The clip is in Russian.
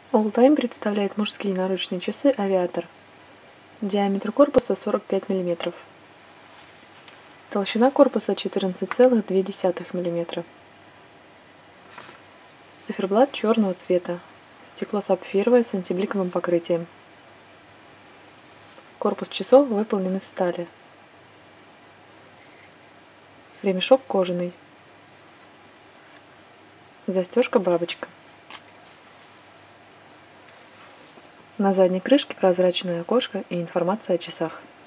All-Time представляет мужские наручные часы «Авиатор». Диаметр корпуса 45 мм. Толщина корпуса 14,2 мм. Циферблат черного цвета. Стекло сапфировое с антибликовым покрытием. Корпус часов выполнен из стали. Ремешок кожаный. Застежка бабочка. На задней крышке прозрачное окошко и информация о часах.